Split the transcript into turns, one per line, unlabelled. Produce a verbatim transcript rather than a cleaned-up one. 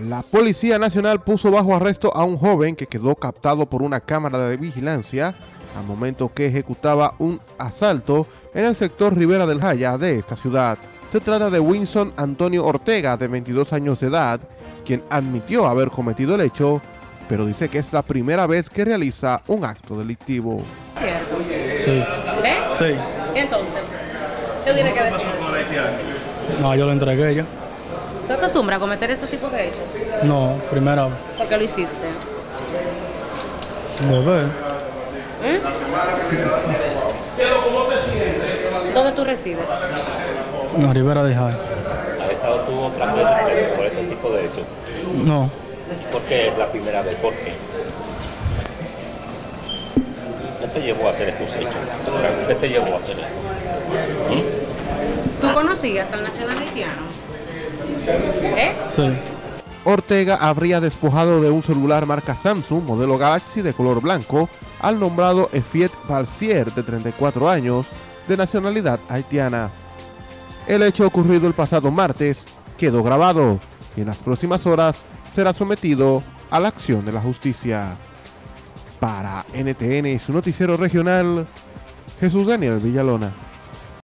La Policía Nacional puso bajo arresto a un joven que quedó captado por una cámara de vigilancia al momento que ejecutaba un asalto en el sector Ribera del Jaya de esta ciudad. Se trata de Winson Antonio Ortega, de veintidós años de edad, quien admitió haber cometido el hecho, pero dice que es la primera vez que realiza un acto delictivo.
¿Cierto?
Sí.
¿Eh?
Sí.
¿Y entonces? ¿Qué tiene que decir?
No, yo lo entregué ya.
¿Tú acostumbras a cometer esos tipos de hechos?
No, primera vez.
¿Por qué lo hiciste?
Bebé.
¿Mm? ¿Dónde tú resides?
En la Ribera de Jaya.
¿Has estado tú otras veces preso por este tipo de hechos?
No.
¿Por qué es la primera vez? ¿Por qué? ¿Qué te llevó a hacer estos hechos? ¿Qué te llevó a hacer esto? ¿Mm?
¿Tú conocías al nacional haitiano? ¿Eh?
Sí.
Ortega habría despojado de un celular marca Samsung, modelo Galaxy de color blanco, al nombrado Efiet Balsier, de treinta y cuatro años, de nacionalidad haitiana. El hecho ocurrido el pasado martes quedó grabado y en las próximas horas será sometido a la acción de la justicia. Para N T N, su noticiero regional, Jesús Daniel Villalona.